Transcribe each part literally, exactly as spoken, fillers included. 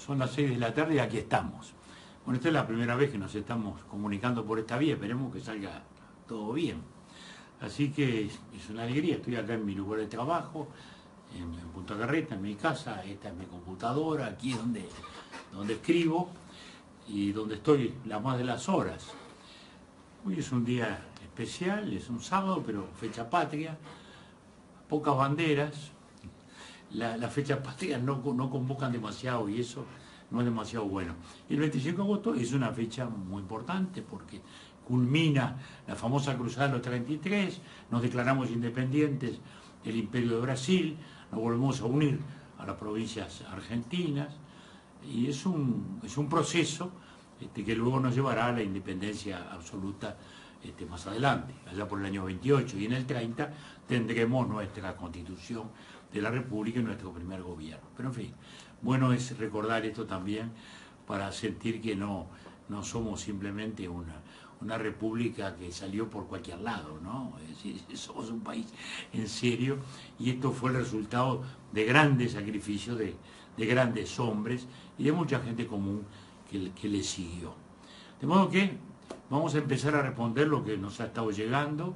Son las seis de la tarde y aquí estamos. Bueno, esta es la primera vez que nos estamos comunicando por esta vía, esperemos que salga todo bien. Así que es una alegría, estoy acá en mi lugar de trabajo, en, en Punta Carreta, en mi casa, esta es mi computadora, aquí es donde, donde escribo y donde estoy la más de las horas. Hoy es un día especial, es un sábado, pero fecha patria, pocas banderas, la, las fechas patrias no, no convocan demasiado y eso no es demasiado bueno. El veinticinco de agosto es una fecha muy importante porque culmina la famosa cruzada de los treinta y tres, nos declaramos independientes del Imperio de Brasil, nos volvemos a unir a las provincias argentinas y es un, es un proceso este, que luego nos llevará a la independencia absoluta este, más adelante, allá por el año veintiocho, y en el treinta tendremos nuestra constitución de la República y nuestro primer gobierno. Pero en fin, bueno es recordar esto también para sentir que no, no somos simplemente una, una república que salió por cualquier lado, ¿no? Es decir, somos un país en serio y esto fue el resultado de grandes sacrificios, de, de grandes hombres y de mucha gente común que, que le siguió. De modo que vamos a empezar a responder lo que nos ha estado llegando.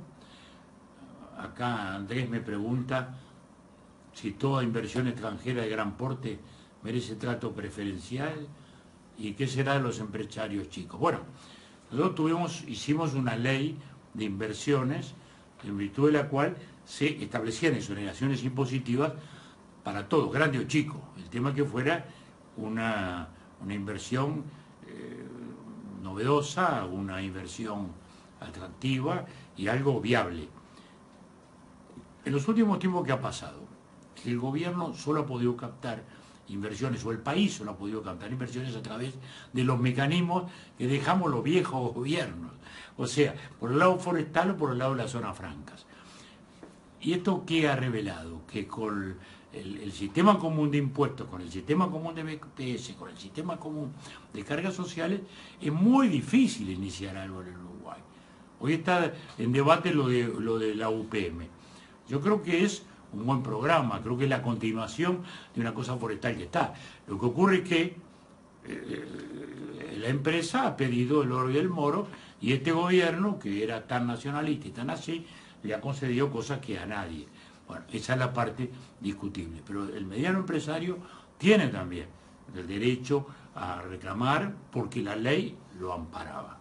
Acá Andrés me pregunta si toda inversión extranjera de gran porte merece trato preferencial y qué será de los empresarios chicos. Bueno, nosotros tuvimos, hicimos una ley de inversiones en virtud de la cual se establecían exoneraciones impositivas para todos, grande o chico. El tema que fuera una, una inversión eh, novedosa, una inversión atractiva y algo viable. En los últimos tiempos, ¿qué ha pasado? Que el gobierno solo ha podido captar inversiones, o el país solo ha podido captar inversiones a través de los mecanismos que dejamos los viejos gobiernos, o sea, por el lado forestal o por el lado de las zonas francas. ¿Y esto qué ha revelado? Que con el, el sistema común de impuestos, con el sistema común de B P S, con el sistema común de cargas sociales, es muy difícil iniciar algo en el Uruguay. Hoy está en debate lo de, lo de la U P M. Yo creo que es un buen programa, creo que es la continuación de una cosa forestal que está. Lo que ocurre es que eh, la empresa ha pedido el oro y el moro y este gobierno, que era tan nacionalista y tan así, le ha concedido cosas que a nadie. Bueno, esa es la parte discutible, pero el mediano empresario tiene también el derecho a reclamar porque la ley lo amparaba.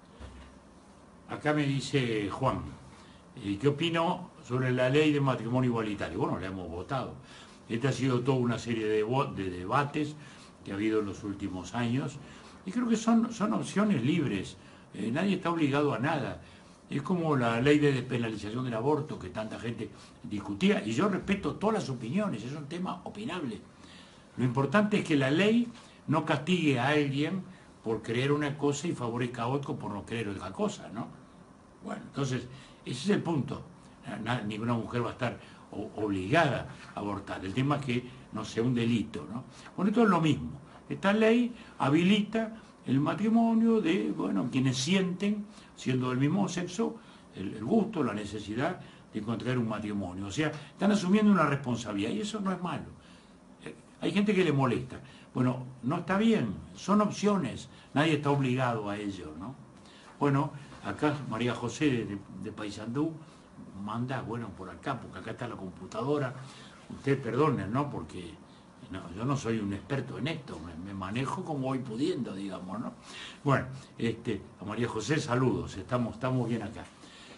Acá me dice Juan, ¿qué opino sobre la ley de matrimonio igualitario? Bueno, la hemos votado. Esta ha sido toda una serie de, de debates que ha habido en los últimos años y creo que son, son opciones libres. Eh, nadie está obligado a nada. Es como la ley de despenalización del aborto que tanta gente discutía y yo respeto todas las opiniones, es un tema opinable. Lo importante es que la ley no castigue a alguien por creer una cosa y favorezca a otro por no creer otra cosa, ¿no? Bueno, entonces, ese es el punto. Ninguna mujer va a estar obligada a abortar. El tema es que no sea un delito, ¿no? Bueno, esto es lo mismo. Esta ley habilita el matrimonio de, bueno, quienes sienten, siendo del mismo sexo, el, el gusto, la necesidad de contraer un matrimonio. O sea, están asumiendo una responsabilidad y eso no es malo. Eh, hay gente que le molesta. Bueno, no está bien, son opciones, nadie está obligado a ello, ¿no? Bueno, acá María José de, de, de Paysandú manda, bueno, por acá, porque acá está la computadora. Usted perdone, ¿no? Porque no, yo no soy un experto en esto, me, me manejo como voy pudiendo, digamos, ¿no? Bueno, este, a María José, saludos, estamos, estamos bien acá.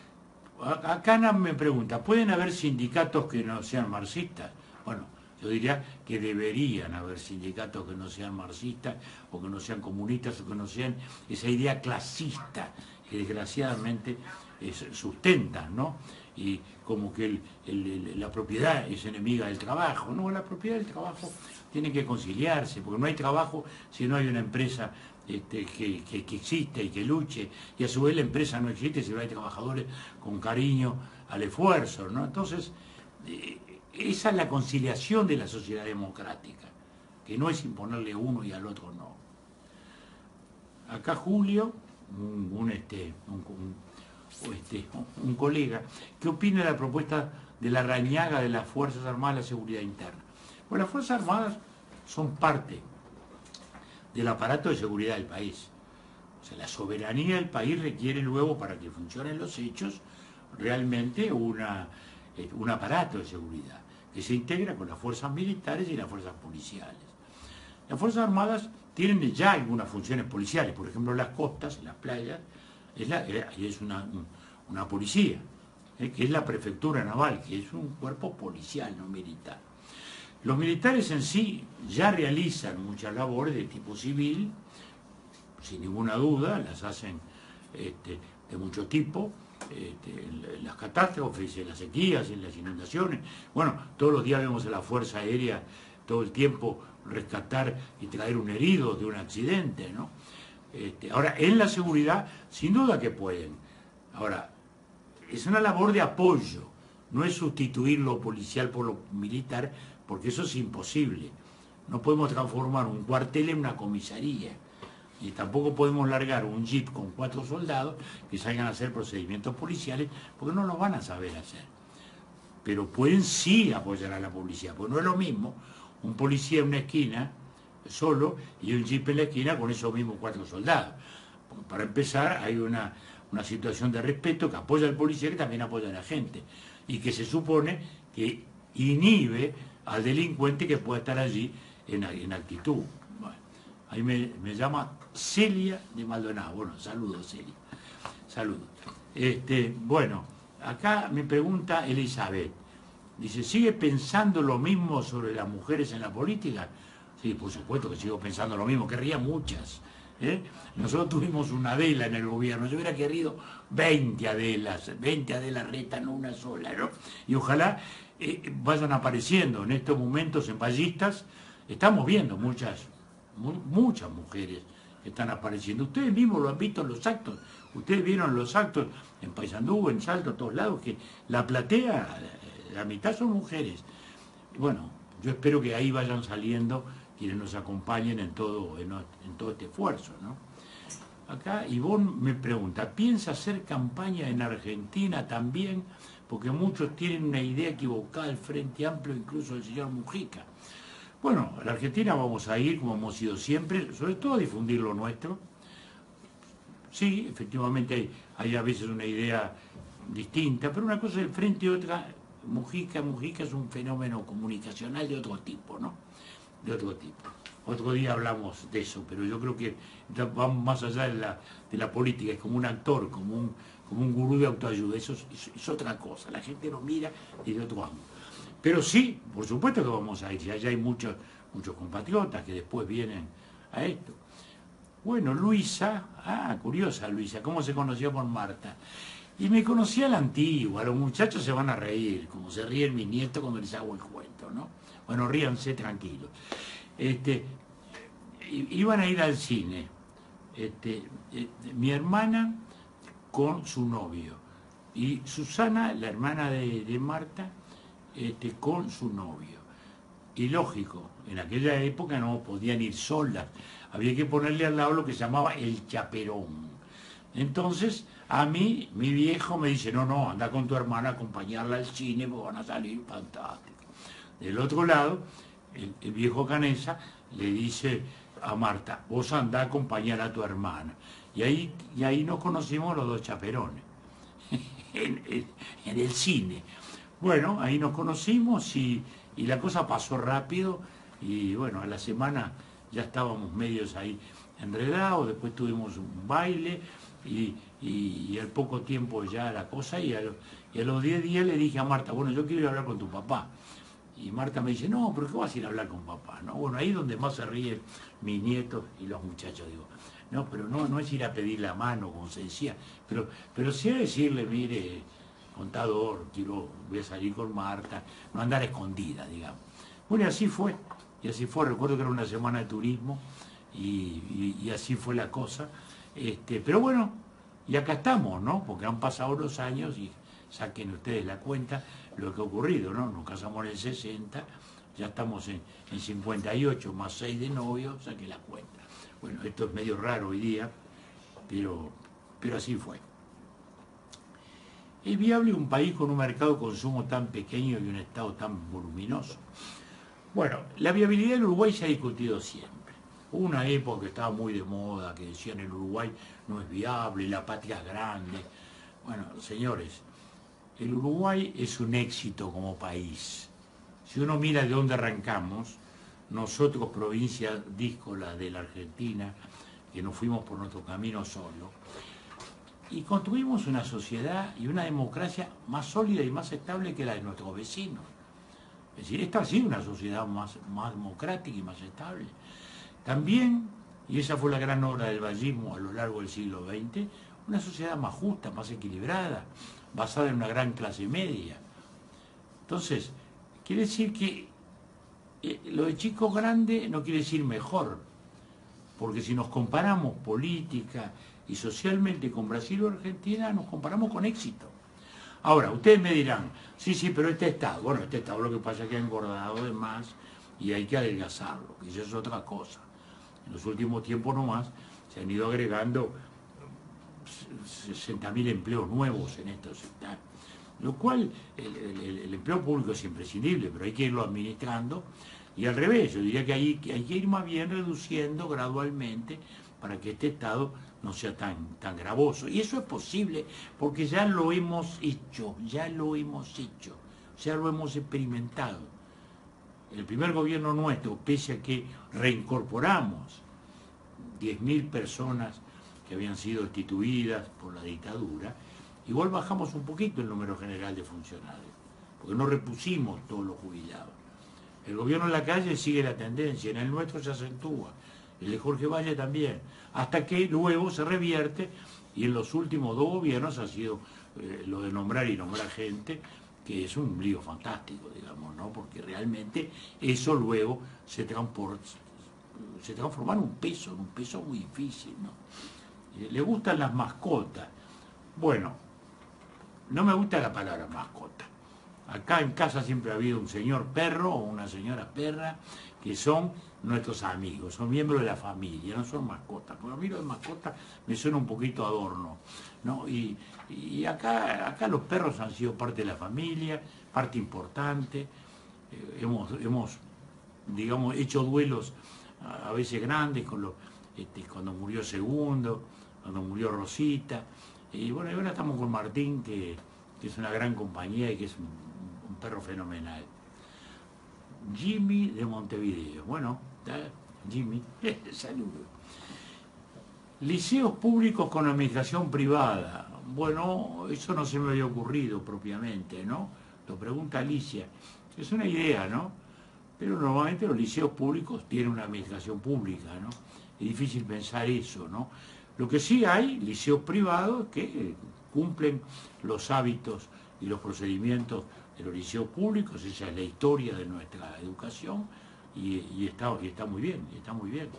Acá Ana me pregunta, ¿pueden haber sindicatos que no sean marxistas? Bueno, yo diría que deberían haber sindicatos que no sean marxistas, o que no sean comunistas, o que no sean esa idea clasista que desgraciadamente es, sustentan, ¿no? Y como que el, el, la propiedad es enemiga del trabajo. No, la propiedad del trabajo tiene que conciliarse, porque no hay trabajo si no hay una empresa este, que, que, que existe y que luche, y a su vez la empresa no existe si no hay trabajadores con cariño al esfuerzo, ¿no? Entonces, eh, esa es la conciliación de la sociedad democrática, que no es imponerle a uno y al otro no. Acá Julio, un, un, este, un, un Este, un colega, ¿qué opina de la propuesta de la Rañaga de las Fuerzas Armadas de la Seguridad Interna? Bueno, las Fuerzas Armadas son parte del aparato de seguridad del país. O sea, la soberanía del país requiere luego, para que funcionen los hechos, realmente una, un aparato de seguridad que se integra con las fuerzas militares y las fuerzas policiales. Las Fuerzas Armadas tienen ya algunas funciones policiales, por ejemplo, en las costas, en las playas, es, la, es una, una policía, ¿eh? que es la prefectura naval, que es un cuerpo policial, no militar. Los militares en sí ya realizan muchas labores de tipo civil, sin ninguna duda, las hacen este, de mucho tipo, este, en las catástrofes, en las sequías, en las inundaciones. Bueno, todos los días vemos a la Fuerza Aérea todo el tiempo rescatar y traer un herido de un accidente, ¿no? Este, ahora, en la seguridad, sin duda que pueden. Ahora, es una labor de apoyo, no es sustituir lo policial por lo militar, porque eso es imposible. No podemos transformar un cuartel en una comisaría. Y tampoco podemos largar un jeep con cuatro soldados que salgan a hacer procedimientos policiales, porque no lo van a saber hacer. Pero pueden sí apoyar a la policía, porque no es lo mismo un policía en una esquina solo y un jeep en la esquina con esos mismos cuatro soldados. Porque para empezar hay una, una situación de respeto que apoya al policía, que también apoya a la gente, y que se supone que inhibe al delincuente que pueda estar allí en, en actitud. Bueno, ahí me, me llama Celia de Maldonado. Bueno, saludos, Celia. Saludos. Este, bueno, acá me pregunta Elizabeth. Dice, ¿sigue pensando lo mismo sobre las mujeres en la política? Sí, por supuesto que sigo pensando lo mismo, querría muchas. ¿eh? Nosotros tuvimos una Adela en el gobierno, yo hubiera querido veinte Adelas, veinte Adelas Reta, no una sola, ¿no? Y ojalá eh, vayan apareciendo en estos momentos en Ballistas, estamos viendo muchas, mu muchas mujeres que están apareciendo. Ustedes mismos lo han visto en los actos, ustedes vieron los actos en Paysandú, en Salto, a todos lados, que la platea, la mitad son mujeres. Bueno, yo espero que ahí vayan saliendo quienes nos acompañen en todo, en, en todo este esfuerzo, ¿no? Acá Ivonne me pregunta, ¿piensa hacer campaña en Argentina también? Porque muchos tienen una idea equivocada del Frente Amplio, incluso el señor Mujica. Bueno, a la Argentina vamos a ir, como hemos ido siempre, sobre todo a difundir lo nuestro. Sí, efectivamente hay, hay a veces una idea distinta, pero una cosa es el Frente y otra, Mujica, Mujica es un fenómeno comunicacional de otro tipo, ¿no? De otro tipo. Otro día hablamos de eso, pero yo creo que vamos más allá de la, de la política, es como un actor, como un, como un gurú de autoayuda, eso es, es, es otra cosa, la gente lo mira desde otro ángulo. Pero sí, por supuesto que vamos a ir, ya hay muchos, muchos compatriotas que después vienen a esto. Bueno, Luisa, ah, curiosa Luisa, ¿cómo se conoció con Marta? Y me conocía a la antigua, los muchachos se van a reír, como se ríen mis nietos cuando les hago el cuento, ¿no? Bueno, ríanse tranquilos. Este, iban a ir al cine, este, este, mi hermana con su novio, y Susana, la hermana de, de Marta, este, con su novio. Y lógico, en aquella época no podían ir solas, había que ponerle al lado lo que se llamaba el chaperón. Entonces, a mí, mi viejo me dice, no, no, anda con tu hermana a acompañarla al cine, porque van a salir fantásticos. Del otro lado, el, el viejo Canesa le dice a Marta, vos andá a acompañar a tu hermana. Y ahí, y ahí nos conocimos los dos chaperones, en, en, en el cine. Bueno, ahí nos conocimos y, y la cosa pasó rápido y bueno, a la semana ya estábamos medios ahí enredados, después tuvimos un baile y, y, y al poco tiempo ya la cosa y a, lo, y a los diez días le dije a Marta, bueno, yo quiero ir a hablar con tu papá. Y Marta me dice, no, pero ¿qué vas a ir a hablar con papá? ¿No? Bueno, ahí es donde más se ríen mis nietos y los muchachos, digo, no, pero no, no es ir a pedir la mano, como se decía, pero, pero sí a decirle, mire, contador, quiero, voy a salir con Marta, no andar escondida, digamos. Bueno, y así fue, y así fue, recuerdo que era una semana de turismo, y, y, y así fue la cosa, este, pero bueno, y acá estamos, ¿no? Porque han pasado los años y saquen ustedes la cuenta lo que ha ocurrido, ¿no? Nos casamos en el sesenta, ya estamos en, en cincuenta y ocho, más seis de novios, saquen la cuenta. Bueno, esto es medio raro hoy día, pero, pero así fue. ¿Es viable un país con un mercado de consumo tan pequeño y un Estado tan voluminoso? Bueno, la viabilidad en Uruguay se ha discutido siempre. Hubo una época que estaba muy de moda, que decían el Uruguay no es viable, la patria es grande. Bueno, señores, el Uruguay es un éxito como país. Si uno mira de dónde arrancamos, nosotros, provincia díscola de la Argentina, que nos fuimos por nuestro camino solo, y construimos una sociedad y una democracia más sólida y más estable que la de nuestros vecinos. Es decir, esta ha sido una sociedad más, más democrática y más estable. También, y esa fue la gran obra del vallismo a lo largo del siglo veinte, una sociedad más justa, más equilibrada, basada en una gran clase media. Entonces, quiere decir que eh, lo de chico grande no quiere decir mejor, porque si nos comparamos política y socialmente con Brasil o Argentina, nos comparamos con éxito. Ahora, ustedes me dirán, sí, sí, pero este Estado, bueno, este Estado lo que pasa es que ha engordado de más y hay que adelgazarlo, que eso es otra cosa. En los últimos tiempos nomás se han ido agregando sesenta mil empleos nuevos en estos sectores, lo cual el, el, el empleo público es imprescindible, pero hay que irlo administrando, y al revés, yo diría que hay, que hay que ir más bien reduciendo gradualmente para que este Estado no sea tan, tan gravoso. Y eso es posible porque ya lo hemos hecho, ya lo hemos hecho, ya lo hemos experimentado. El primer gobierno nuestro, pese a que reincorporamos diez mil personas que habían sido destituidas por la dictadura, igual bajamos un poquito el número general de funcionarios, porque no repusimos todos los jubilados. El gobierno en la calle sigue la tendencia, en el nuestro se acentúa, el de Jorge Valle también, hasta que luego se revierte, y en los últimos dos gobiernos ha sido eh, lo de nombrar y nombrar gente, que es un lío fantástico, digamos, ¿no? Porque realmente eso luego se, se transforma en un peso, en un peso muy difícil, ¿no? Eh, le gustan las mascotas. Bueno, no me gusta la palabra mascota. Acá en casa siempre ha habido un señor perro o una señora perra que son nuestros amigos, son miembros de la familia, no son mascotas. Porque a mí lo de mascotas me suena un poquito adorno, ¿no? Y, y acá, acá los perros han sido parte de la familia, parte importante. Eh, hemos, hemos, digamos, hecho duelos a, a veces grandes, con los, este, cuando murió Segundo, cuando murió Rosita. Y bueno, y ahora estamos con Martín, que, que es una gran compañía y que es un, un perro fenomenal. Jimmy de Montevideo. Bueno, Jimmy, saludos. Liceos públicos con administración privada. Bueno, eso no se me había ocurrido propiamente, ¿no? Lo pregunta Alicia. Es una idea, ¿no? Pero normalmente los liceos públicos tienen una administración pública, ¿no? Es difícil pensar eso, ¿no? Lo que sí hay, liceos privados que cumplen los hábitos y los procedimientos de los liceos públicos, esa es la historia de nuestra educación, y, y, está, y está muy bien, está muy bien.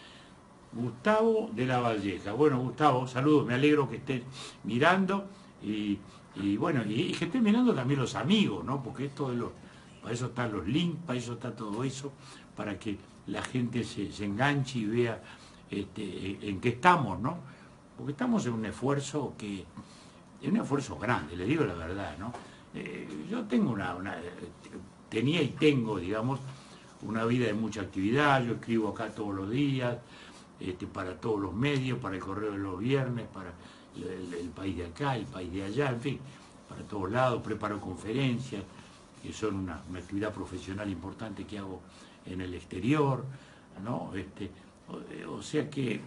Gustavo de la Valleja. Bueno, Gustavo, saludos, me alegro que estés mirando, y, y bueno, y, y que estés mirando también los amigos, ¿no? Porque esto de los, para eso están los links, para eso está todo eso, para que la gente se, se enganche y vea este, en qué estamos, ¿no? Porque estamos en un esfuerzo que, en un esfuerzo grande, le digo la verdad, ¿no? Eh, yo tengo una, una, tenía y tengo, digamos, una vida de mucha actividad, yo escribo acá todos los días, este, para todos los medios, para el Correo de los Viernes, para el, el país de acá, el país de allá, en fin, para todos lados, preparo conferencias, que son una, una actividad profesional importante que hago en el exterior, ¿no? Este, o, o sea que,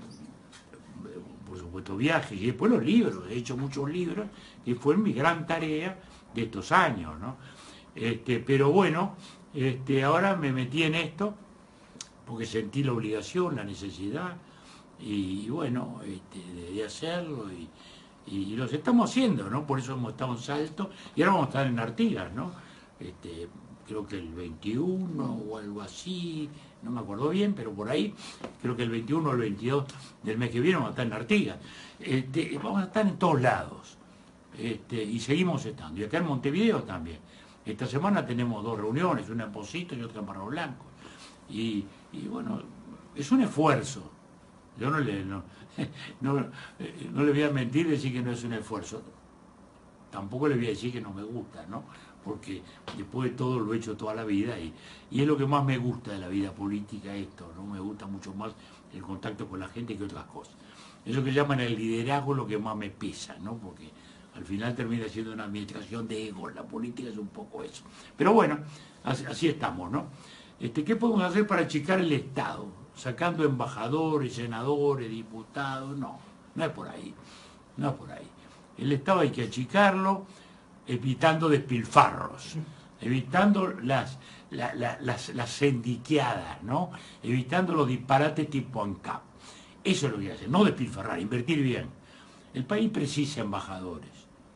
por supuesto, viajes, y después los libros, he hecho muchos libros, que fue mi gran tarea de estos años, ¿no? Este, pero bueno, este, ahora me metí en esto porque sentí la obligación, la necesidad, y, y bueno, este, de, de hacerlo, y, y, y los estamos haciendo, ¿no? Por eso hemos estado en Salto, y ahora vamos a estar en Artigas, ¿no? Este, creo que el veintiuno o algo así, no me acuerdo bien, pero por ahí, creo que el veintiuno o el veintidós del mes que viene vamos a estar en Artigas. Este, vamos a estar en todos lados, este, y seguimos estando, y acá en Montevideo también. Esta semana tenemos dos reuniones, una en Pocito y otra en Barro Blanco. Y, y bueno, es un esfuerzo. Yo no le, no, no, no le voy a mentir y decir que no es un esfuerzo. Tampoco le voy a decir que no me gusta, ¿no? porque después de todo lo he hecho toda la vida y, y es lo que más me gusta de la vida política esto, ¿no? Me gusta mucho más el contacto con la gente que otras cosas. Eso que llaman el liderazgo es lo que más me pesa, ¿no? Porque al final termina siendo una administración de egos, la política es un poco eso. Pero bueno, así, así estamos, ¿no? Este, ¿qué podemos hacer para achicar el Estado? Sacando embajadores, senadores, diputados, no, no es por ahí, no es por ahí. El Estado hay que achicarlo evitando despilfarros, evitando las, la, la, las, las sendiqueadas, ¿no? Evitando los disparates tipo ANCAP. Eso es lo que hay que hacer, no despilfarrar, invertir bien. El país precisa embajadores,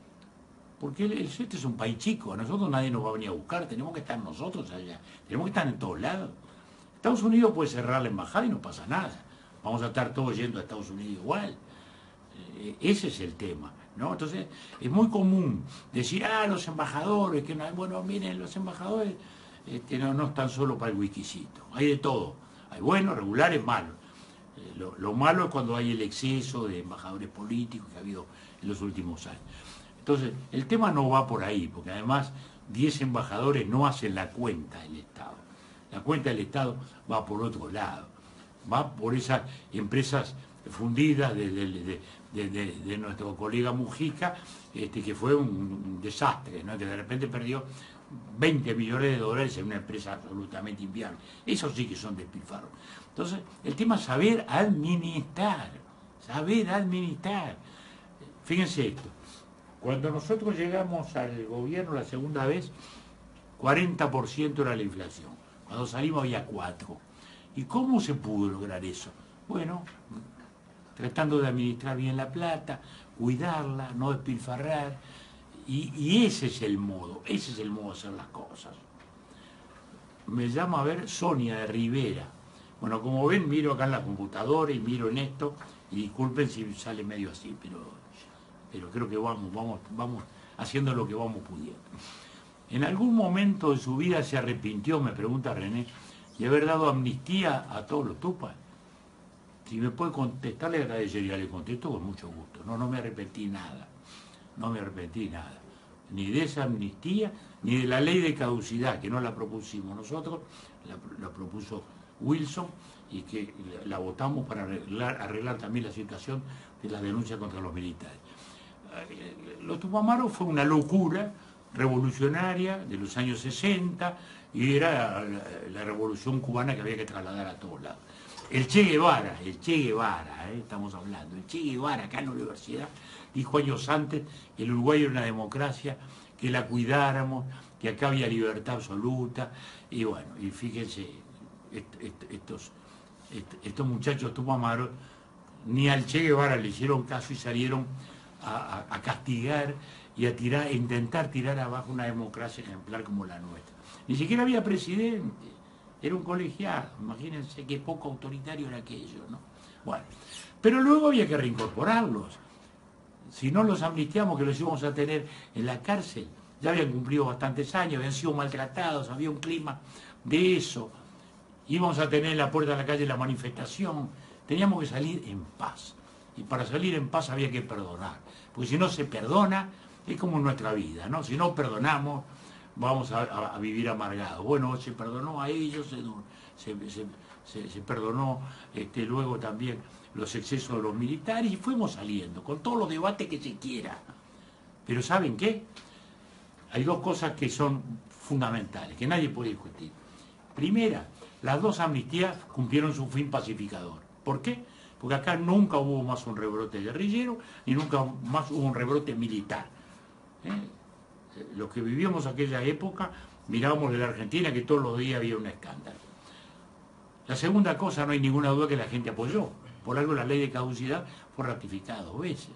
porque el, este es un país chico, a nosotros nadie nos va a venir a buscar, tenemos que estar nosotros allá, tenemos que estar en todos lados. Estados Unidos puede cerrar la embajada y no pasa nada, vamos a estar todos yendo a Estados Unidos igual. Eh, ese es el tema, ¿no? Entonces, es muy común decir, ah, los embajadores, que no hay, bueno, miren, los embajadores este, no, no están solo para el whiskycito, hay de todo, hay buenos, regulares, malos. Eh, lo, lo malo es cuando hay el exceso de embajadores políticos que ha habido en los últimos años. Entonces, el tema no va por ahí, porque además diez embajadores no hacen la cuenta del Estado. La cuenta del Estado va por otro lado, va por esas empresas fundidas de, de, de, de, de, de nuestro colega Mujica, este, que fue un, un desastre, ¿no? Que de repente perdió veinte millones de dólares en una empresa absolutamente inviable. Esos sí que son despilfarros. Entonces, el tema es saber administrar, saber administrar. Fíjense esto, cuando nosotros llegamos al gobierno la segunda vez, cuarenta por ciento era la inflación. Cuando salimos había cuatro. ¿Y cómo se pudo lograr eso? Bueno, tratando de administrar bien la plata, cuidarla, no despilfarrar, y, y ese es el modo, ese es el modo de hacer las cosas. Me llama a ver Sonia de Rivera. Bueno, como ven, miro acá en la computadora y miro en esto, y disculpen si sale medio así, pero, pero creo que vamos, vamos, vamos haciendo lo que vamos pudiendo. ¿En algún momento de su vida se arrepintió, me pregunta René, de haber dado amnistía a todos los tupas? Si me puede contestar, le agradecería, le contesto con mucho gusto. No, no me arrepentí nada, no me arrepentí nada. Ni de esa amnistía, ni de la ley de caducidad, que no la propusimos nosotros, la, la propuso Wilson, y que la votamos para arreglar, arreglar también la situación de la denuncia contra los militares. Los Tupamaros fue una locura revolucionaria de los años sesenta, y era la, la revolución cubana que había que trasladar a todos lados. El Che Guevara, el Che Guevara, ¿eh? Estamos hablando, el Che Guevara acá en la universidad dijo años antes que el Uruguay era una democracia, que la cuidáramos, que acá había libertad absoluta, y bueno, y fíjense, est, est, estos, est, estos muchachos Tupamaros ni al Che Guevara le hicieron caso y salieron a, a, a castigar y a tirar, a intentar tirar abajo una democracia ejemplar como la nuestra. Ni siquiera había presidente, era un colegiado, imagínense qué poco autoritario era aquello, ¿no? Bueno, pero luego había que reincorporarlos. Si no los amnistiamos, que los íbamos a tener en la cárcel, ya habían cumplido bastantes años, habían sido maltratados, había un clima de eso, íbamos a tener en la puerta de la calle la manifestación, teníamos que salir en paz. Y para salir en paz había que perdonar, porque si no se perdona, es como en nuestra vida, ¿no? Si no perdonamos, vamos a, a, a vivir amargados. Bueno, se perdonó a ellos, se, se, se, se, se perdonó este, luego también los excesos de los militares y fuimos saliendo, con todos los debates que se quiera. Pero ¿saben qué? Hay dos cosas que son fundamentales, que nadie puede discutir. Primera, las dos amnistías cumplieron su fin pacificador. ¿Por qué? Porque acá nunca hubo más un rebrote guerrillero, ni nunca más hubo un rebrote militar. ¿Eh? Los que vivíamos aquella época, mirábamos de la Argentina que todos los días había un escándalo. La segunda cosa, no hay ninguna duda que la gente apoyó. Por algo la ley de caducidad fue ratificada dos veces.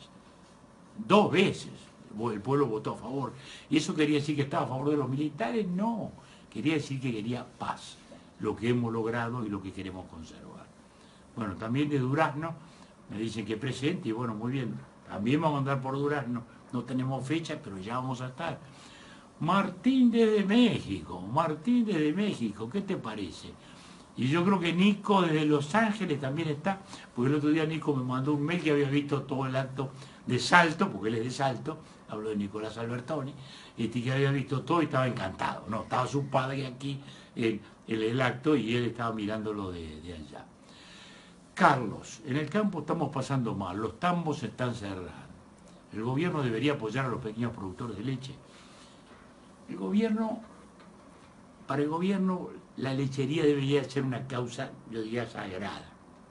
Dos veces el pueblo votó a favor. ¿Y eso quería decir que estaba a favor de los militares? No. Quería decir que quería paz, lo que hemos logrado y lo que queremos conservar. Bueno, también de Durazno, me dicen que presente, y bueno, muy bien, también vamos a andar por Durazno, no tenemos fecha, pero ya vamos a estar. Martín desde México, Martín desde México, ¿qué te parece? Y yo creo que Nico desde Los Ángeles también está, porque el otro día Nico me mandó un mail que había visto todo el acto de Salto, porque él es de Salto, hablo de Nicolás Albertoni, este, que había visto todo y estaba encantado, ¿no? Estaba su padre aquí en, en el acto y él estaba mirándolo de, de allá. Carlos, en el campo estamos pasando mal, los tambos están cerrados. ¿El gobierno debería apoyar a los pequeños productores de leche? El gobierno, para el gobierno, la lechería debería ser una causa, yo diría, sagrada.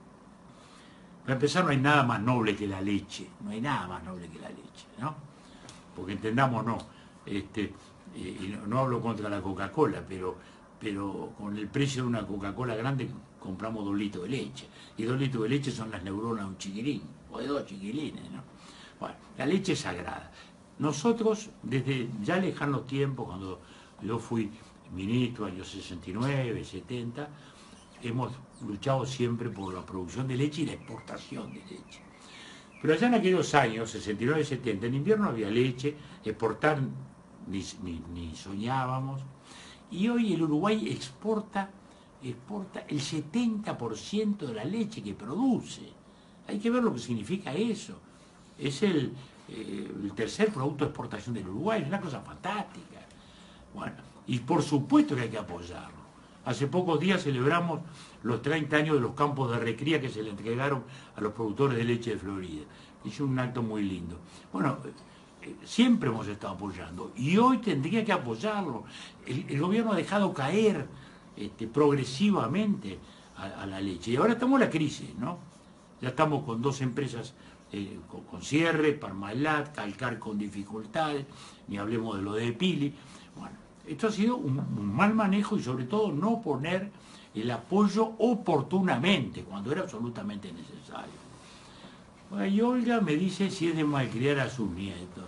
Para empezar, no hay nada más noble que la leche, no hay nada más noble que la leche, ¿no? Porque entendamos, no, este, eh, y no, no hablo contra la Coca-Cola, pero, pero con el precio de una Coca-Cola grande compramos dos litros de leche, y dos litros de leche son las neuronas de un chiquilín, o de dos chiquilines, ¿no? Bueno, la leche es sagrada. Nosotros, desde ya lejanos tiempos, cuando yo fui ministro, años sesenta y nueve, setenta, hemos luchado siempre por la producción de leche y la exportación de leche. Pero allá en aquellos años, sesenta y nueve, setenta, en invierno había leche, exportar ni, ni, ni soñábamos, y hoy el Uruguay exporta, exporta el setenta por ciento de la leche que produce. Hay que ver lo que significa eso. Es el, eh, el tercer producto de exportación del Uruguay, es una cosa fantástica. Bueno, y por supuesto que hay que apoyarlo. Hace pocos días celebramos los treinta años de los campos de recría que se le entregaron a los productores de leche de Florida. Hizo un acto muy lindo. Bueno, eh, siempre hemos estado apoyando y hoy tendría que apoyarlo. El, el gobierno ha dejado caer este, progresivamente a, a la leche. Y ahora estamos en la crisis, ¿no? Ya estamos con dos empresas eh, con, con cierre, Parmalat, Calcar con dificultades, ni hablemos de lo de Pili. Bueno, esto ha sido un, un mal manejo y sobre todo no poner el apoyo oportunamente, cuando era absolutamente necesario. Bueno, y Olga me dice si es de malcriar a sus nietos.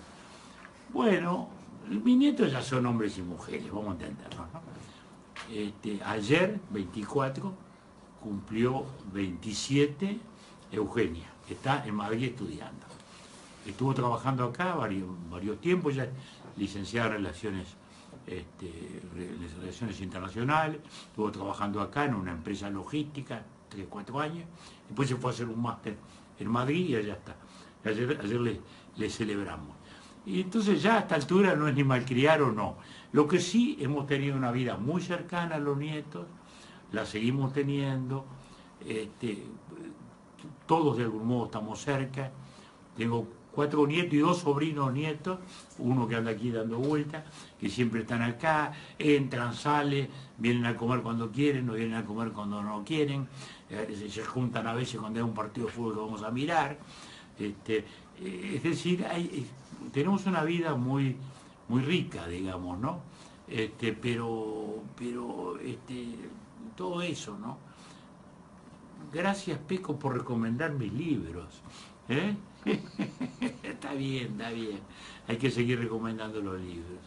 Bueno, mis nietos ya son hombres y mujeres, vamos a entendernos, ¿no? Este, ayer, veinticuatro, cumplió veintisiete Eugenia, que está en Madrid estudiando. Estuvo trabajando acá varios, varios tiempos, ya licenciada en Relaciones Este, relaciones internacionales, estuvo trabajando acá en una empresa logística, tres, cuatro años, después se fue a hacer un máster en Madrid y allá está. Ayer, ayer le, le celebramos. Y entonces ya a esta altura no es ni malcriar o no. Lo que sí, hemos tenido una vida muy cercana a los nietos, la seguimos teniendo, este, todos de algún modo estamos cerca. Tengo cuatro nietos y dos sobrinos nietos, uno que anda aquí dando vueltas, que siempre están acá, entran, salen, vienen a comer cuando quieren, no vienen a comer cuando no quieren, eh, se juntan a veces cuando hay un partido de fútbol que vamos a mirar. Este, eh, es decir, hay, eh, tenemos una vida muy, muy rica, digamos, ¿no? Este, pero, pero este, todo eso, ¿no? Gracias, Peco, por recomendar mis libros. ¿Eh? Está bien, está bien. Hay que seguir recomendando los libros.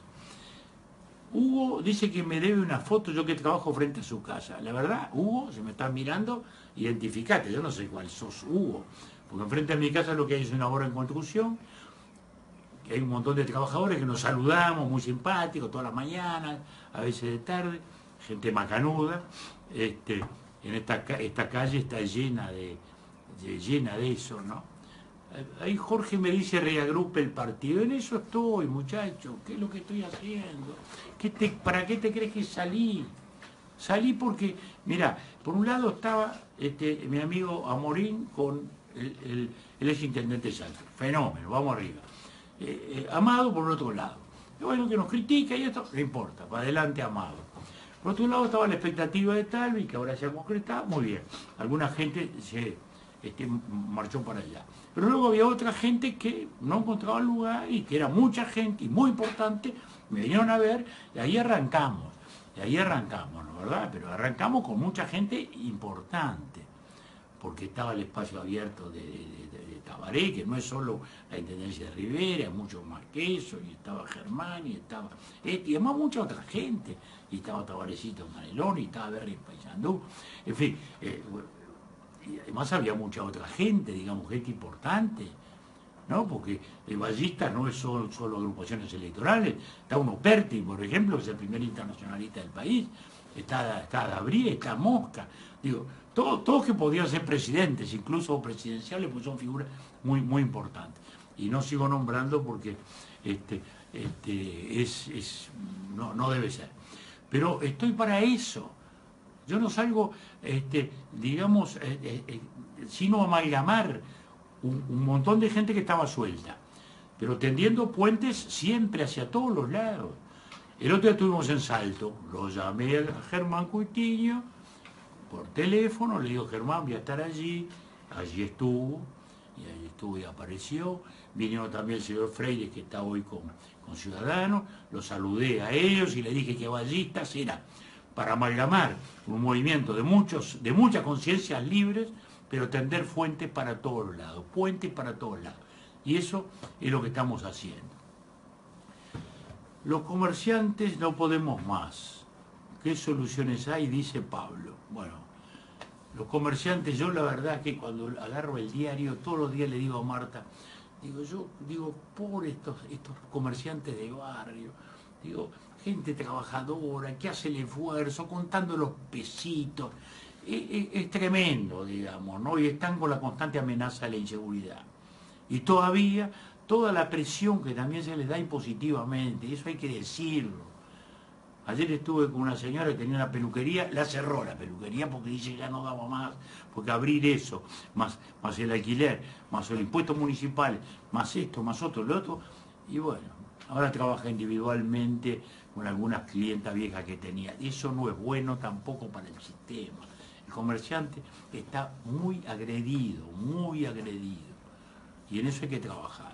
Hugo dice que me debe una foto, yo que trabajo frente a su casa. La verdad, Hugo, si me estás mirando, identificate. Yo no sé cuál sos, Hugo. Porque enfrente a mi casa lo que hay es una obra en construcción, que hay un montón de trabajadores que nos saludamos, muy simpáticos, todas las mañanas, a veces de tarde, gente macanuda. Este, en esta, esta calle está llena de, de, llena de eso, ¿no? Ahí Jorge me dice reagrupe el partido. En eso estoy, muchacho. ¿Qué es lo que estoy haciendo? ¿Qué te, ¿Para qué te crees que salí? Salí porque, mira, por un lado estaba este, mi amigo Amorín con el, el, el ex intendente de Salto. Fenómeno, vamos arriba. Eh, eh, Amado por el otro lado. Y bueno, que nos critica y esto, no importa, para adelante Amado. Por otro lado estaba la expectativa de Talvi, que ahora se ha concretado, muy bien. Alguna gente se este, marchó para allá. Pero luego había otra gente que no encontraba lugar y que era mucha gente y muy importante, me vinieron a ver y ahí arrancamos, y ahí arrancamos, ¿no? ¿Verdad? Pero arrancamos con mucha gente importante, porque estaba el espacio abierto de, de, de, de Tabaré, que no es solo la Intendencia de Rivera, es mucho más que eso, y estaba Germán, y estaba, este, y además mucha otra gente, y estaba Tabarecito Manelón, y estaba Berry Paysandú, en fin, eh, y además había mucha otra gente, digamos, gente importante, ¿no? Porque el Ballista no es solo, solo agrupaciones electorales, está uno Perti, por ejemplo, que es el primer internacionalista del país, está, está Dabrié, está Mosca, digo, todos, todos que podían ser presidentes, incluso presidenciales, pues son figuras muy, muy importantes. Y no sigo nombrando porque este, este, es, es, no, no debe ser. Pero estoy para eso. Yo no salgo, este, digamos, eh, eh, sino amalgamar un, un montón de gente que estaba suelta, pero tendiendo puentes siempre hacia todos los lados. El otro día estuvimos en Salto, lo llamé a Germán Coutinho por teléfono, le digo, Germán, voy a estar allí, allí estuvo, y allí estuvo y apareció. Vino también el señor Freire, que está hoy con, con Ciudadanos, lo saludé a ellos y le dije que ballistas era para amalgamar un movimiento de, muchos, de muchas conciencias libres, pero tender fuentes para todos lados, puentes para todos lados. Y eso es lo que estamos haciendo. Los comerciantes no podemos más. ¿Qué soluciones hay? Dice Pablo. Bueno, los comerciantes, yo la verdad que cuando agarro el diario, todos los días le digo a Marta, digo, yo digo, por estos, estos comerciantes de barrio, digo, gente trabajadora, que hace el esfuerzo, contando los pesitos, es, es, es tremendo, digamos, ¿no? Y están con la constante amenaza de la inseguridad. Y todavía, toda la presión que también se les da impositivamente, eso hay que decirlo. Ayer estuve con una señora que tenía una peluquería, la cerró la peluquería porque dice ya no daba más, porque abrir eso, más, más el alquiler, más el impuesto municipal, más esto, más otro, lo otro, y bueno, ahora trabaja individualmente con algunas clientas viejas que tenía. Eso no es bueno tampoco para el sistema. El comerciante está muy agredido, muy agredido, y en eso hay que trabajar.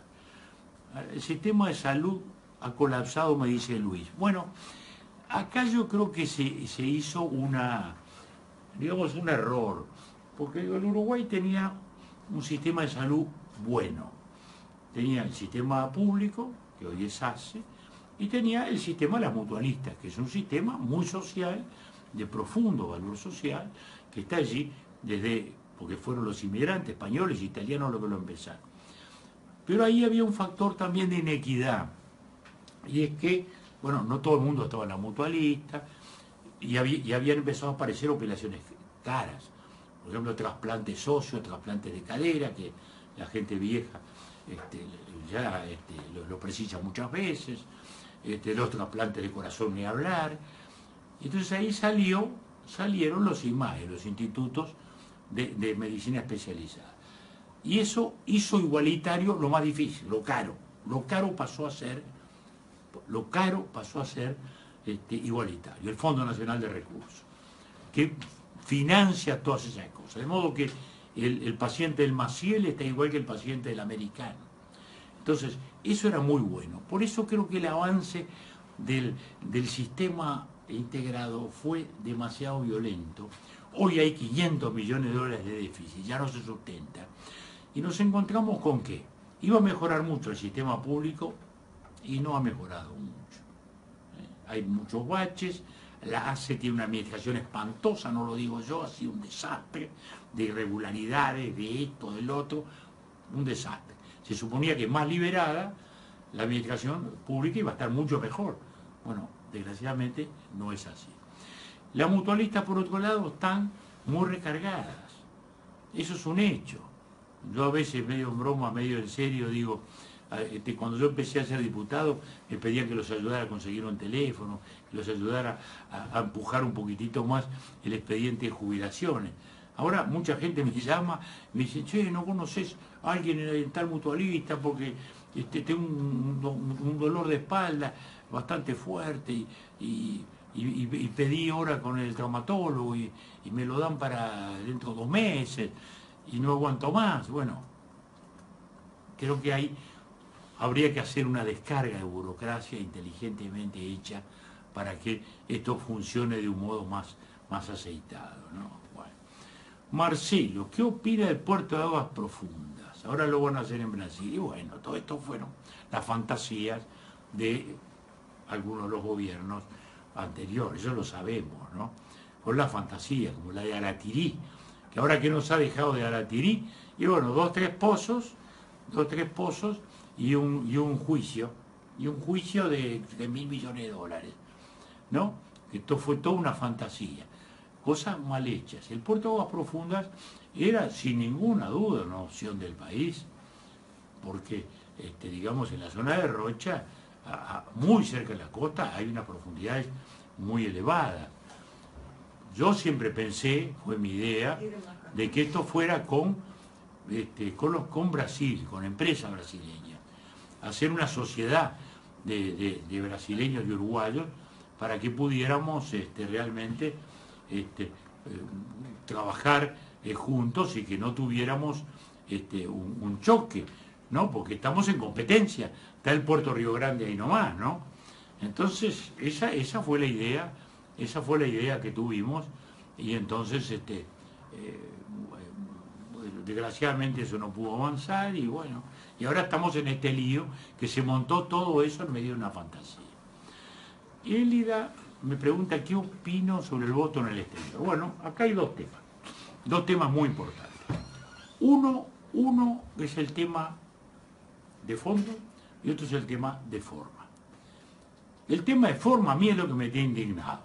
El sistema de salud ha colapsado, me dice Luis. Bueno, acá yo creo que se, se hizo una, digamos, un error, porque el Uruguay tenía un sistema de salud bueno. Tenía el sistema público, que hoy es ACE, y tenía el sistema de las mutualistas, que es un sistema muy social, de profundo valor social, que está allí desde, porque fueron los inmigrantes españoles e italianos los que lo empezaron. Pero ahí había un factor también de inequidad, y es que, bueno, no todo el mundo estaba en la mutualista, y, había, y habían empezado a aparecer operaciones caras. Por ejemplo, trasplantes óseos, trasplantes de cadera, que la gente vieja este, ya este, lo, lo precisa muchas veces, este, los trasplantes de corazón ni hablar. Entonces ahí salió, salieron los I M A E, los institutos de, de medicina especializada. Y eso hizo igualitario lo más difícil, lo caro. Lo caro pasó a ser, lo caro pasó a ser este, igualitario, el Fondo Nacional de Recursos, que financia todas esas cosas. De modo que el, el paciente del Maciel está igual que el paciente del americano. Entonces, eso era muy bueno. Por eso creo que el avance del, del sistema integrado fue demasiado violento. Hoy hay quinientos millones de dólares de déficit, ya no se sustenta. Y nos encontramos con que iba a mejorar mucho el sistema público y no ha mejorado mucho. ¿Eh? Hay muchos baches, la ACE tiene una administración espantosa, no lo digo yo, ha sido un desastre de irregularidades, de esto, del otro, un desastre. Se suponía que más liberada la administración pública iba a estar mucho mejor. Bueno, desgraciadamente no es así. Las mutualistas, por otro lado, están muy recargadas. Eso es un hecho. Yo a veces, medio en broma, medio en serio, digo, este, cuando yo empecé a ser diputado, me pedían que los ayudara a conseguir un teléfono, que los ayudara a, a empujar un poquitito más el expediente de jubilaciones. Ahora mucha gente me llama, me dice, che, ¿no conoces a alguien en tal mutualista? Porque este, tengo un, un, un dolor de espalda bastante fuerte y, y, y, y pedí hora con el traumatólogo y, y me lo dan para dentro de dos meses y no aguanto más. Bueno, creo que hay, habría que hacer una descarga de burocracia inteligentemente hecha para que esto funcione de un modo más, más aceitado, ¿no? Bueno. Marcelo, ¿qué opina del puerto de aguas profundas? Ahora lo van a hacer en Brasil. Y bueno, todo esto fueron las fantasías de algunos de los gobiernos anteriores, eso lo sabemos, ¿no? Con la fantasía, como la de Aratirí, que ahora que nos ha dejado de Aratirí, y bueno, dos, tres pozos, dos, tres pozos y un, y un juicio, y un juicio de, de mil millones de dólares, ¿no? que esto fue toda una fantasía, cosas mal hechas. El puerto de Aguas Profundas era sin ninguna duda una opción del país, porque este, digamos en la zona de Rocha, a, a, muy cerca de la costa, hay unas profundidades muy elevadas. Yo siempre pensé, fue mi idea, de que esto fuera con, este, con, los, con Brasil, con empresas brasileñas, hacer una sociedad de, de, de brasileños y uruguayos para que pudiéramos este, realmente este, eh, trabajar eh, juntos y que no tuviéramos este, un, un choque, ¿no? Porque estamos en competencia, está el puerto Río Grande ahí nomás, ¿no? Entonces, esa, esa fue la idea, esa fue la idea que tuvimos, y entonces, este, eh, desgraciadamente eso no pudo avanzar, y bueno, y ahora estamos en este lío, que se montó todo eso en medio de una fantasía. Y Elida me pregunta qué opino sobre el voto en el exterior. Bueno, acá hay dos temas, dos temas muy importantes. Uno, uno es el tema de fondo y otro es el tema de forma. El tema de forma a mí es lo que me tiene indignado,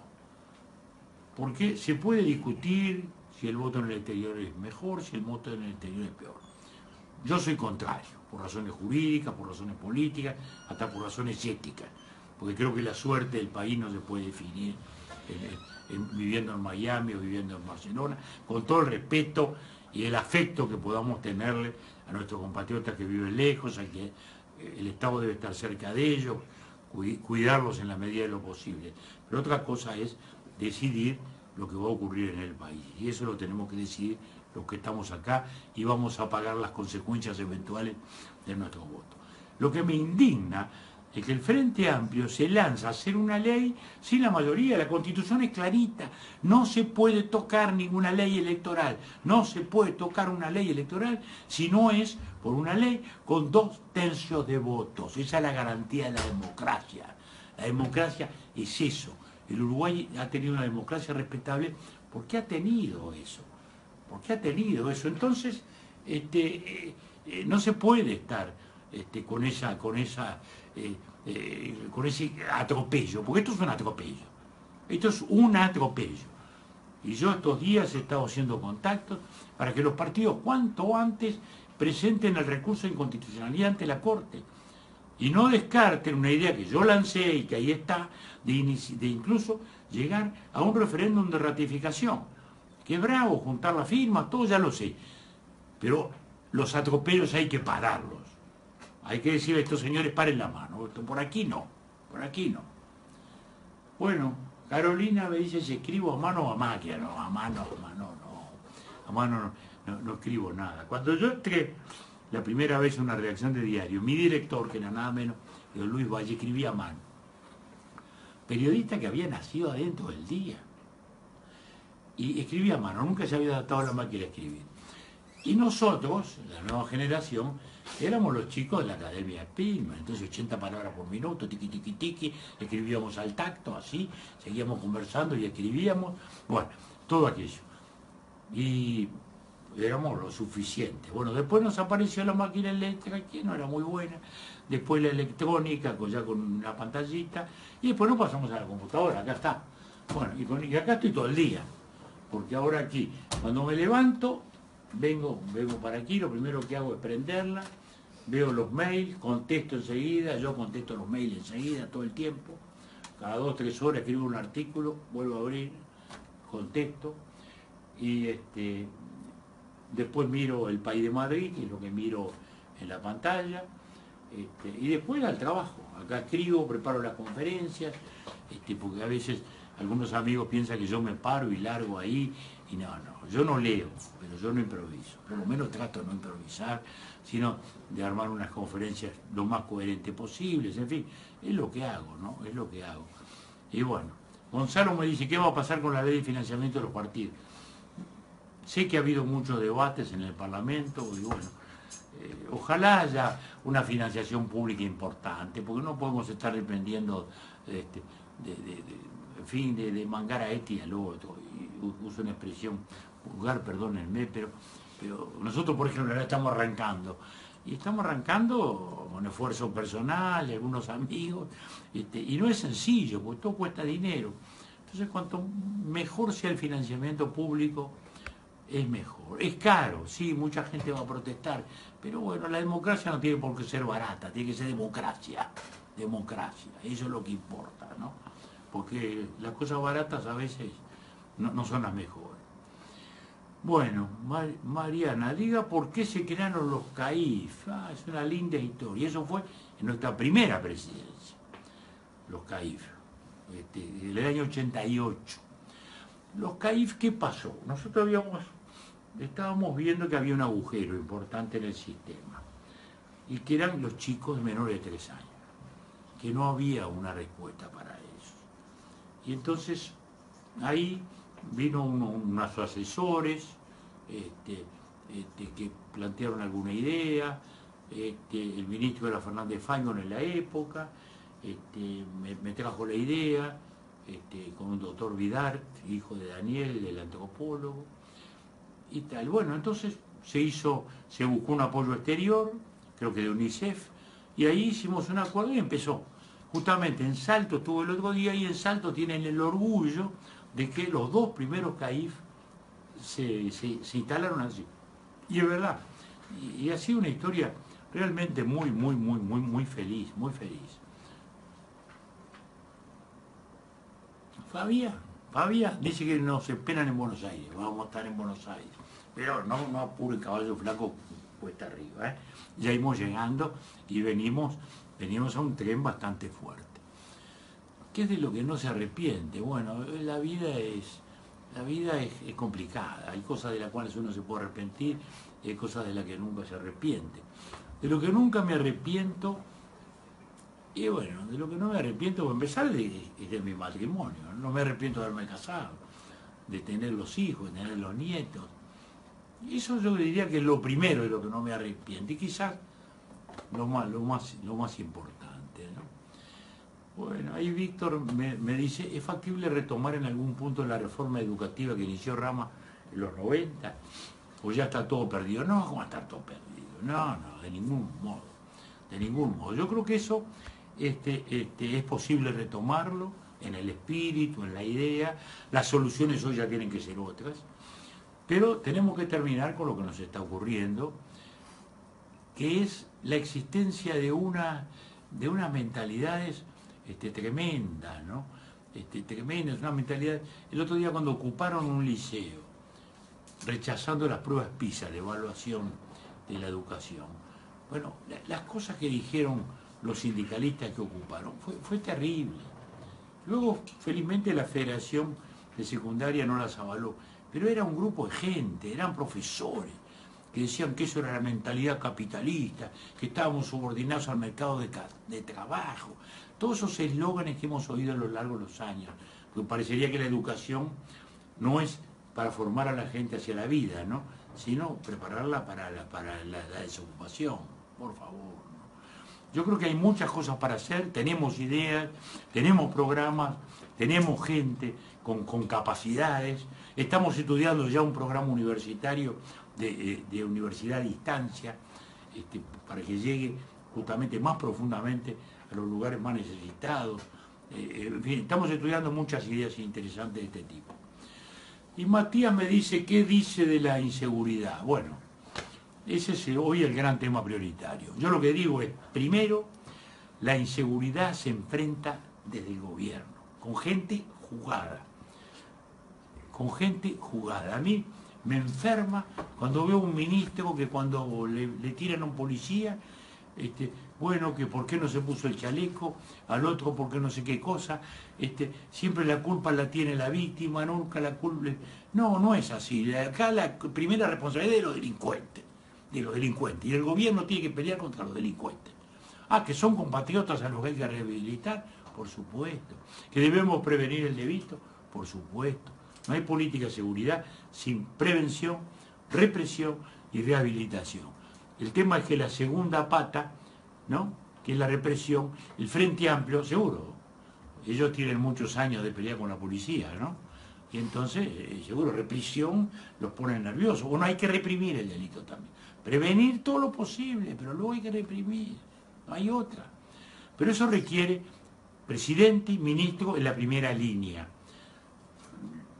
porque se puede discutir si el voto en el exterior es mejor, si el voto en el exterior es peor. Yo soy contrario, por razones jurídicas, por razones políticas, hasta por razones éticas, porque creo que la suerte del país no se puede definir en, en, viviendo en Miami o viviendo en Barcelona, con todo el respeto y el afecto que podamos tenerle a nuestros compatriotas que viven lejos, a que el Estado debe estar cerca de ellos, cuidarlos en la medida de lo posible. Pero otra cosa es decidir lo que va a ocurrir en el país, y eso lo tenemos que decidir los que estamos acá, y vamos a pagar las consecuencias eventuales de nuestro voto. Lo que me indigna es que el Frente Amplio se lanza a hacer una ley sin la mayoría. La Constitución es clarita, no se puede tocar ninguna ley electoral, no se puede tocar una ley electoral si no es por una ley con dos tercios de votos. Esa es la garantía de la democracia. La democracia es eso. El Uruguay ha tenido una democracia respetable porque ha tenido eso, porque ha tenido eso. Entonces, este, eh, eh, no se puede estar este, con esa, con esa, eh, eh, con ese atropello, porque esto es un atropello. Esto es un atropello. Y yo estos días he estado haciendo contactos para que los partidos cuanto antes presenten el recurso de inconstitucionalidad ante la Corte. Y no descarten una idea que yo lancé y que ahí está, de, de incluso llegar a un referéndum de ratificación. Que bravo, juntar las firmas, todo ya lo sé. Pero los atropellos hay que pararlos. Hay que decirle a estos señores, paren la mano. Esto por aquí no, por aquí no. Bueno, Carolina me dice si escribo a mano o a máquina. No, a mano, a mano no. A mano no, no, no escribo nada. Cuando yo entré la primera vez en una redacción de diario, mi director, que era nada menos que don Luis Valle, escribía a mano. Periodista que había nacido adentro del día. Y escribía a mano, nunca se había adaptado a la máquina a escribir. Y nosotros, la nueva generación, éramos los chicos de la Academia Spillman, entonces ochenta palabras por minuto, tiqui, tiqui, tiqui, escribíamos al tacto, así, seguíamos conversando y escribíamos, bueno, todo aquello. Y éramos lo suficiente. Bueno, después nos apareció la máquina eléctrica, que no era muy buena, después la electrónica, ya con una pantallita, y después nos pasamos a la computadora, acá está. Bueno, y, con, y acá estoy todo el día, porque ahora aquí, cuando me levanto, vengo, vengo para aquí, lo primero que hago es prenderla, veo los mails, contesto enseguida, yo contesto los mails enseguida, todo el tiempo, cada dos, tres horas escribo un artículo, vuelvo a abrir, contesto, y este, después miro El País de Madrid, que es lo que miro en la pantalla, este, y después al trabajo, acá escribo, preparo las conferencias, este, porque a veces algunos amigos piensan que yo me paro y largo ahí, y no, no, yo no leo, pero yo no improviso, por lo menos trato de no improvisar, sino de armar unas conferencias lo más coherentes posibles, en fin, es lo que hago, ¿no? Es lo que hago. Y bueno, Gonzalo me dice, ¿qué va a pasar con la ley de financiamiento de los partidos? Sé que ha habido muchos debates en el Parlamento, y bueno, eh, ojalá haya una financiación pública importante, porque no podemos estar dependiendo este, de, de, de en fin, de, de mangar a este y al otro, y uso una expresión vulgar, perdónenme, pero, pero nosotros, por ejemplo, ahora estamos arrancando, y estamos arrancando con esfuerzo personal, algunos amigos, este, y no es sencillo, porque todo cuesta dinero. Entonces, cuanto mejor sea el financiamiento público, es mejor. Es caro, sí, mucha gente va a protestar, pero bueno, la democracia no tiene por qué ser barata, tiene que ser democracia, democracia, eso es lo que importa, ¿no? Porque las cosas baratas a veces no, no son las mejores. Bueno, Mar Mariana, diga por qué se crearon los C A I F. Ah, es una linda historia, eso fue en nuestra primera presidencia, los C A I F, este, en el año ochenta y ocho. Los C A I F, ¿qué pasó? Nosotros habíamos, estábamos viendo que había un agujero importante en el sistema, y que eran los chicos menores de tres años, que no había una respuesta para eso. Y entonces, ahí vino uno, unos asesores este, este, que plantearon alguna idea, este, el ministro era Fernández Fayón en la época, este, me, me trajo la idea, Este, con un doctor Vidart, hijo de Daniel, el antropólogo, y tal. Bueno, entonces se hizo, se buscó un apoyo exterior, creo que de UNICEF, y ahí hicimos un acuerdo y empezó. Justamente en Salto estuvo el otro día, y en Salto tienen el orgullo de que los dos primeros C A I F se, se, se instalaron así. Y es verdad, y, y ha sido una historia realmente muy, muy, muy, muy, muy feliz, muy feliz. Fabián, Fabián dice que nos esperan en Buenos Aires, vamos a estar en Buenos Aires, pero no, no apure caballo flaco cuesta arriba, ¿eh? Ya íbamos llegando y venimos, venimos a un tren bastante fuerte. ¿Qué es de lo que no se arrepiente? Bueno, la vida es, la vida es, es complicada, hay cosas de las cuales uno se puede arrepentir, y hay cosas de las que nunca se arrepiente. De lo que nunca me arrepiento, y bueno, de lo que no me arrepiento, por empezar, de, de mi matrimonio. No me arrepiento de haberme casado, de tener los hijos, de tener los nietos. Y eso yo diría que es lo primero de lo que no me arrepiento. Y quizás lo más, lo más, lo más importante, ¿no? Bueno, ahí Víctor me, me dice, ¿es factible retomar en algún punto la reforma educativa que inició Rama en los noventa? ¿O ya está todo perdido? No, ¿cómo va a estar todo perdido? No, no, de ningún modo. De ningún modo. Yo creo que eso Este, este, es posible retomarlo en el espíritu, en la idea. Las soluciones hoy ya tienen que ser otras, pero tenemos que terminar con lo que nos está ocurriendo, que es la existencia de una de unas mentalidades este, tremendas, ¿no? Este, tremendas, una mentalidad. El otro día cuando ocuparon un liceo, rechazando las pruebas PISA, la evaluación de la educación, bueno, la, las cosas que dijeron los sindicalistas que ocuparon, fue, fue terrible. Luego, felizmente, la Federación de Secundaria no las avaló, pero era un grupo de gente, eran profesores, que decían que eso era la mentalidad capitalista, que estábamos subordinados al mercado de, de trabajo, todos esos eslóganes que hemos oído a lo largo de los años, porque parecería que la educación no es para formar a la gente hacia la vida, ¿no?, sino prepararla para la, para la, la desocupación, por favor. Yo creo que hay muchas cosas para hacer, tenemos ideas, tenemos programas, tenemos gente con, con capacidades, estamos estudiando ya un programa universitario de, de universidad a distancia, este, para que llegue justamente más profundamente a los lugares más necesitados. Eh, en fin, estamos estudiando muchas ideas interesantes de este tipo. Y Matías me dice, ¿qué dice de la inseguridad? Bueno, ese es hoy el gran tema prioritario. Yo lo que digo es, primero, la inseguridad se enfrenta desde el gobierno, con gente jugada, con gente jugada. A mí me enferma cuando veo un ministro que cuando le, le tiran a un policía, este, bueno, que por qué no se puso el chaleco, al otro por qué no sé qué cosa, este, siempre la culpa la tiene la víctima, nunca la culpa... No, no es así. Acá la primera responsabilidad es de los delincuentes. de los delincuentes, y el gobierno tiene que pelear contra los delincuentes. Ah, que son compatriotas a los que hay que rehabilitar, por supuesto. Que debemos prevenir el delito, por supuesto. No hay política de seguridad sin prevención, represión y rehabilitación. El tema es que la segunda pata, ¿no?, que es la represión, el Frente Amplio, seguro, ellos tienen muchos años de pelear con la policía, ¿no? Y entonces, eh, seguro, represión los pone nerviosos. Bueno, hay que reprimir el delito también. Prevenir todo lo posible, pero luego hay que reprimir, no hay otra. Pero eso requiere presidente y ministro en la primera línea.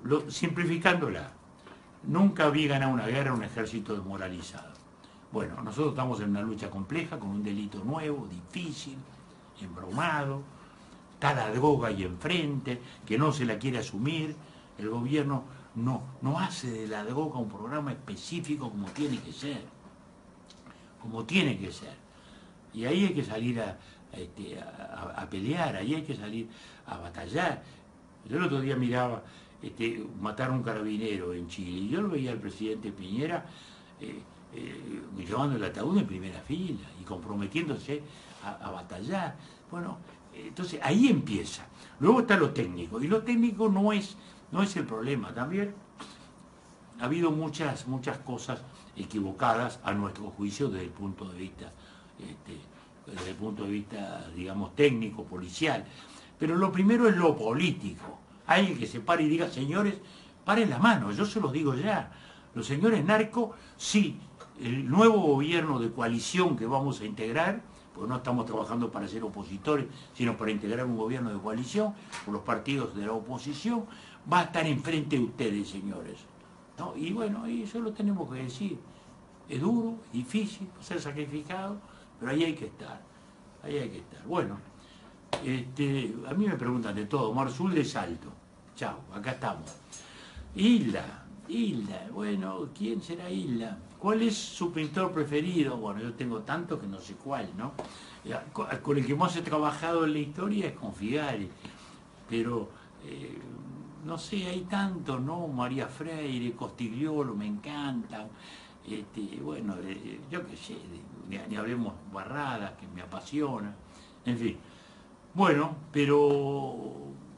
lo, simplificándola, nunca vi ganar una guerra un ejército desmoralizado. Bueno, nosotros estamos en una lucha compleja, con un delito nuevo, difícil, embromado, está la droga ahí enfrente, que no se la quiere asumir, el gobierno no, no hace de la droga un programa específico como tiene que ser, como tiene que ser. Y ahí hay que salir a, a, este, a, a pelear, ahí hay que salir a batallar. Yo el otro día miraba este, matar a un carabinero en Chile, y yo lo veía al presidente Piñera eh, eh, llevando el ataúd en primera fila y comprometiéndose a, a batallar. Bueno, entonces ahí empieza. Luego está lo técnico, y lo técnico no es, no es el problema. También ha habido muchas, muchas cosas equivocadas a nuestro juicio desde el punto de vista, este, desde el punto de vista, digamos, técnico, policial. Pero lo primero es lo político. Alguien que se pare y diga, señores, paren la mano, yo se los digo ya. Los señores narcos, sí, el nuevo gobierno de coalición que vamos a integrar, pues no estamos trabajando para ser opositores, sino para integrar un gobierno de coalición con los partidos de la oposición, va a estar enfrente de ustedes, señores. ¿No? Y bueno, eso lo tenemos que decir. Es duro, es difícil, ser sacrificado, pero ahí hay que estar. Ahí hay que estar. Bueno, este, a mí me preguntan de todo. Marzul de Salto. Chao, acá estamos. Hilda, Hilda, bueno, ¿quién será Hilda? ¿Cuál es su pintor preferido? Bueno, yo tengo tanto que no sé cuál, ¿no? Con el que más he trabajado en la historia es con Figari, pero eh, no sé, hay tantos, ¿no? María Freire, Costigliolo, me encantan. Este, bueno, eh, yo qué sé, ni, ni hablemos Barradas, que me apasiona, en fin. Bueno, pero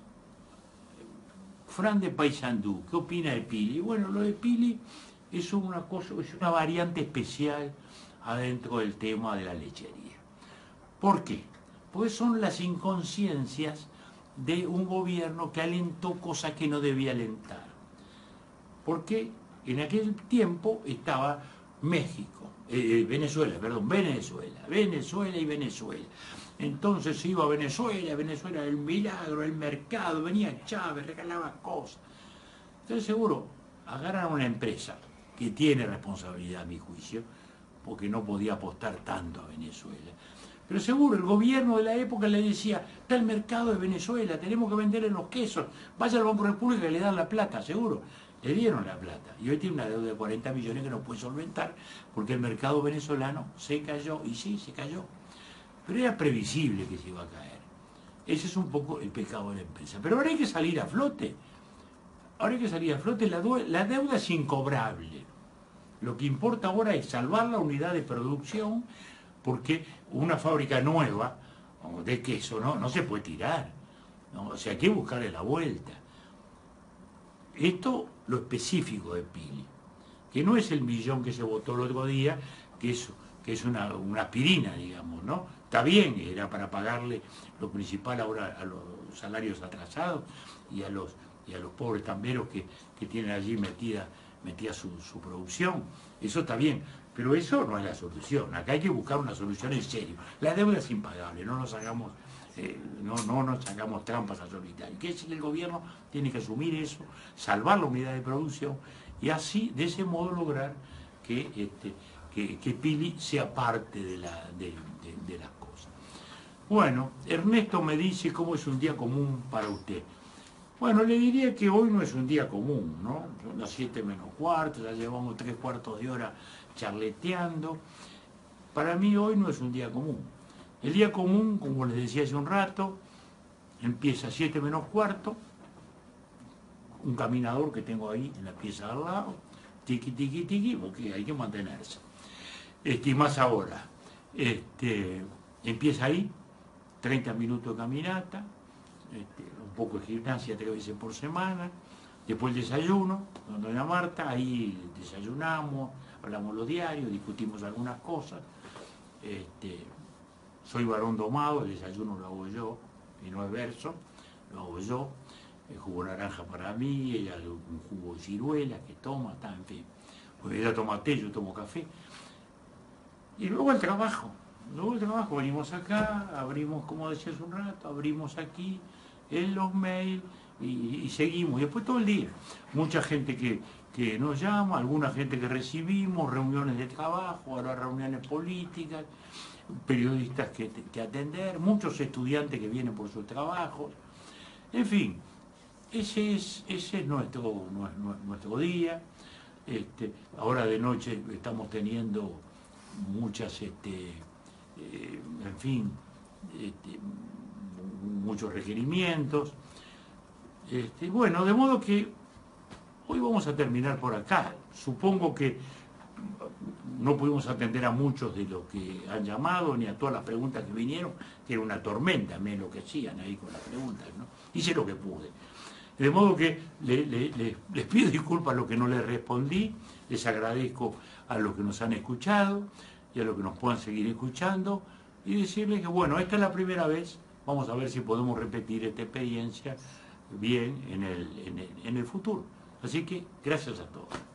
Fran de Paysandú, ¿qué opina de Pili? Bueno, lo de Pili es una cosa, es una variante especial adentro del tema de la lechería. ¿Por qué? Porque son las inconsciencias de un gobierno que alentó cosas que no debía alentar. Porque en aquel tiempo estaba México, eh, Venezuela, perdón, Venezuela, Venezuela y Venezuela. Entonces se iba a Venezuela, Venezuela era el milagro, el mercado, venía Chávez, regalaba cosas. Entonces seguro, agarran una empresa que tiene responsabilidad a mi juicio, porque no podía apostar tanto a Venezuela. Pero seguro, el gobierno de la época le decía, está el mercado de Venezuela, tenemos que venderle los quesos, vaya al Banco República y le dan la plata, seguro. Le dieron la plata y hoy tiene una deuda de cuarenta millones que no puede solventar porque el mercado venezolano se cayó, y sí, se cayó. Pero era previsible que se iba a caer. Ese es un poco el pecado de la empresa. Pero ahora hay que salir a flote. Ahora hay que salir a flote, la, la deuda es incobrable. Lo que importa ahora es salvar la unidad de producción, porque una fábrica nueva de queso no, no se puede tirar, ¿no? O sea, hay que buscarle la vuelta. Esto lo específico de Pili, que no es el millón que se votó el otro día, que es, que es una, una aspirina, digamos, ¿no? Está bien, era para pagarle lo principal ahora a los salarios atrasados y a los, y a los pobres tamberos que, que tienen allí metida, metida su, su producción. Eso está bien, pero eso no es la solución. Acá hay que buscar una solución en serio. La deuda es impagable, no nos hagamos... Eh, no, no nos hagamos trampas al solitario. Que es que el gobierno tiene que asumir eso, salvar la unidad de producción y así, de ese modo, lograr que, este, que, que Pili sea parte de, la, de, de, de las cosas. Bueno, Ernesto me dice cómo es un día común para usted. Bueno, le diría que hoy no es un día común, ¿no? Son las siete menos cuarto, ya llevamos tres cuartos de hora charleteando. Para mí hoy no es un día común. El día común, como les decía hace un rato, empieza a siete menos cuarto, un caminador que tengo ahí en la pieza de al lado, tiqui, tiqui, tiqui, porque hay que mantenerse. Este, y más ahora, este, empieza ahí, treinta minutos de caminata, este, un poco de gimnasia tres veces por semana, después el desayuno, con doña Marta, ahí desayunamos, hablamos los diarios, discutimos algunas cosas. Este, soy varón domado, el desayuno lo hago yo, y no es verso, lo hago yo, el jugo naranja para mí, ella un jugo de ciruela que toma, está, en fin. Pues ella toma té, yo tomo café. Y luego el trabajo, luego el trabajo, venimos acá, abrimos, como decía hace un rato, abrimos aquí en los mails, y, y seguimos, y después todo el día. Mucha gente que, que nos llama, alguna gente que recibimos, reuniones de trabajo, ahora reuniones políticas, periodistas que, que atender, muchos estudiantes que vienen por sus trabajos, en fin, ese es, ese es nuestro, nuestro día. Este, ahora de noche estamos teniendo muchas, este, eh, en fin, este, muchos requerimientos. Este, bueno, de modo que hoy vamos a terminar por acá. Supongo que no pudimos atender a muchos de los que han llamado, ni a todas las preguntas que vinieron, que era una tormenta, me enloquecían ahí con las preguntas, ¿no? Hice lo que pude. De modo que le, le, le, les pido disculpas a los que no les respondí, les agradezco a los que nos han escuchado y a los que nos puedan seguir escuchando, y decirles que bueno, esta es la primera vez, vamos a ver si podemos repetir esta experiencia bien en el, en el, en el futuro. Así que gracias a todos.